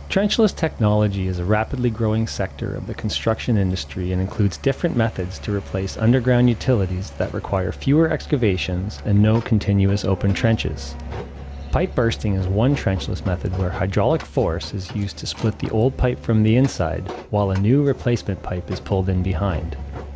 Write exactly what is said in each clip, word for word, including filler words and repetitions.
Trenchless technology is a rapidly growing sector of the construction industry and includes different methods to replace underground utilities that require fewer excavations and no continuous open trenches. Pipe bursting is one trenchless method where hydraulic force is used to split the old pipe from the inside, while a new replacement pipe is pulled in behind.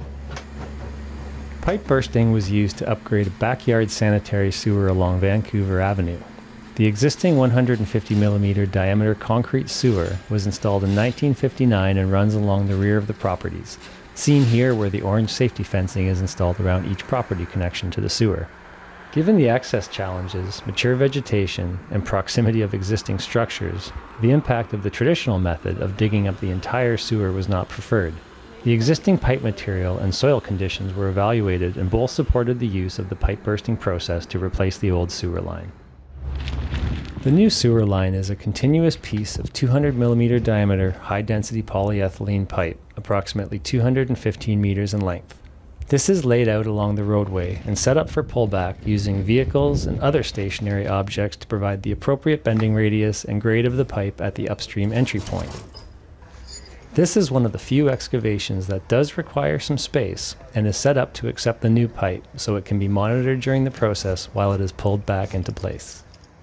Pipe bursting was used to upgrade a backyard sanitary sewer along Vancouver Avenue. The existing one hundred fifty millimeter diameter concrete sewer was installed in nineteen fifty-nine and runs along the rear of the properties, seen here where the orange safety fencing is installed around each property connection to the sewer. Given the access challenges, mature vegetation, and proximity of existing structures, the impact of the traditional method of digging up the entire sewer was not preferred. The existing pipe material and soil conditions were evaluated and both supported the use of the pipe bursting process to replace the old sewer line. The new sewer line is a continuous piece of two hundred millimeter diameter high-density polyethylene pipe, approximately two hundred fifteen meters in length. This is laid out along the roadway and set up for pullback using vehicles and other stationary objects to provide the appropriate bending radius and grade of the pipe at the upstream entry point. This is one of the few excavations that does require some space and is set up to accept the new pipe so it can be monitored during the process while it is pulled back into place.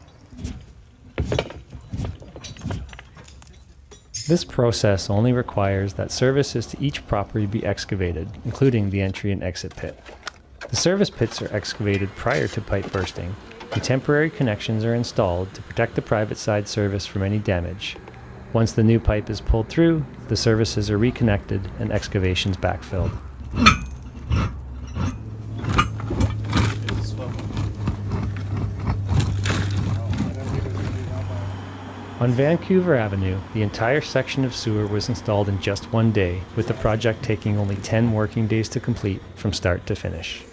This process only requires that services to each property be excavated, including the entry and exit pit. The service pits are excavated prior to pipe bursting, and temporary connections are installed to protect the private side service from any damage. Once the new pipe is pulled through, the services are reconnected and excavations backfilled. On Vancouver Avenue, the entire section of sewer was installed in just one day, with the project taking only ten working days to complete from start to finish.